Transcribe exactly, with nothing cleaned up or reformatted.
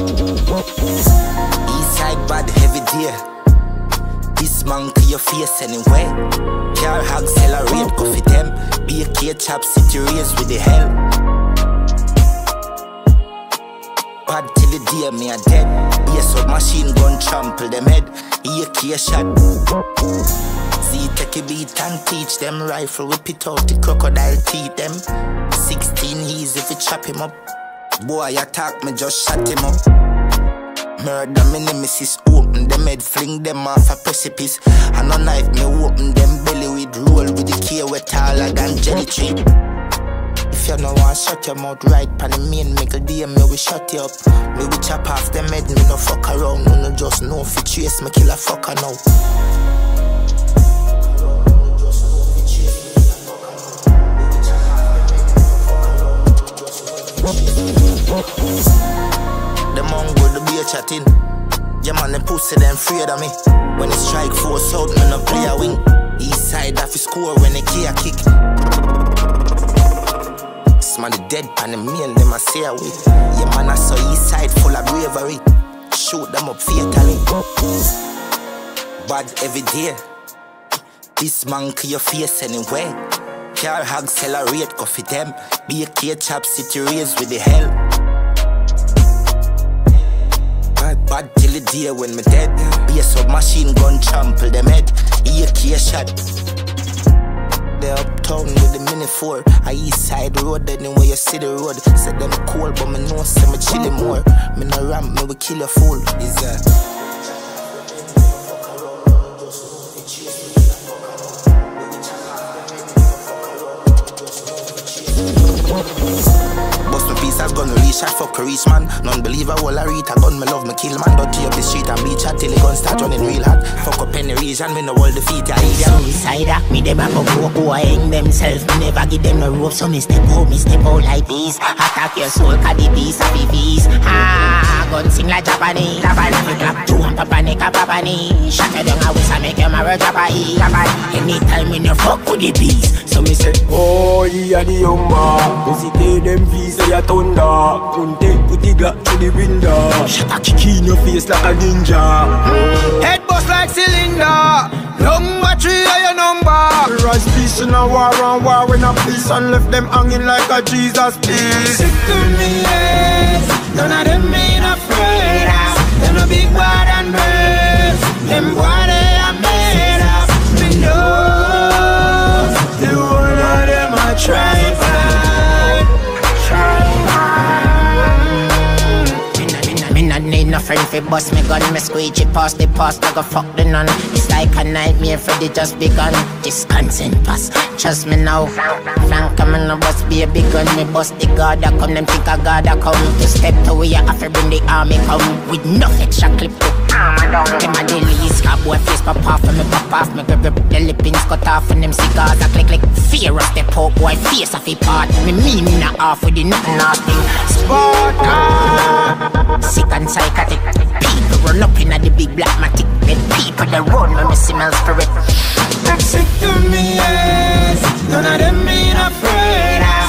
Eastside bad heavy deer. This man to your face anyway. Car hog accelerate, go for them. Be a K chop city race with the hell. Bad till the day me a dead. Be a submachine gun trample them head. E A K shot. Z take a beat and teach them. Rifle whip it out the crocodile teeth them. Sixteen he's if you chop him up. Boy attack me just shut him up. Murder me nemesis, open them head, fling them off a precipice. And a knife me open them belly with roll with the key wet taller than jelly tree. If you no want shut your mouth right pan the main mickle D M me we shut you up. Me we chop off them head, me no fuck around. Me no just know if you trace me kill a fucker now. The mongo the beer chatting. Yeah man, them pussy them afraid of me. When it strike force out, me no play a wing. East side off his score when they key a kick. Sman the dead pan the main, them a say away. Yeah man, I saw east side full of bravery. Shoot them up fatally. Bad every day. This man to your face anyway. Car hog accelerate, go for them. Be a K chop city race with the hell. Bad, bad till the day when me dead. Be a submachine gun trample them head. E A K shot. They uptown with the mini four. I east side road, anyway you see the road. Say them cold, but me know say me chilly more. Me no ramp, me we kill a fool. Is that? Bust my piece as gun release, I fuck a reach man. Non-believer, all I read, I gun me love me kill man. Don't tear up the street and beach chat till the gun start running real hot. Fuck up any region, me no hold the feet, I idiot. Suicide, me them a go go go hang themselves. Me never give them no rope, so me step out, me step out like this. Attack your soul, cause the beast of the beast. Ah, gun sing like Japanese. Japanese, clap two and papa neck a papa knee. Shut you down, I wish I make you marry Japanese. Anytime when you fuck with the beast. So me say, oh, he a the young man. Cause he take them fees, say a thunder. Punte, put the Glock to the window. Shut a kick in your face like a ninja. mm. Head bust like cylinder. Number three are your number. Rise peace in a war and war when a peace. And left them hanging like a Jesus piece. Sick to me, yes. None of them ain't afraid of. Them no big bad and brave. Them boy they are made of. Me know the one of them I try hard. Try hard. Me not need no friend fi bust me gun. Me squeegee past the past, I go fuck the nun. It's like a nightmare for the just begun. Wisconsin pass, trust me now. Flank come and no bust be a big gun. Me bust the guard that come, them think I God that come. To step to where you have to bring the army come. With no extra clip to calm down. Them a daily scar boy face pop off and me pop off. Me grip grip the lippings cut off and them cigars a click click. Fear of step out boy face off a part. Me mean me not off with the nothing nasty. Sparta. Sick and psychotic. People run up in the big black matic. Dead people that run when me see my spirit. Sick to me, yes. None of them ain't afraid of.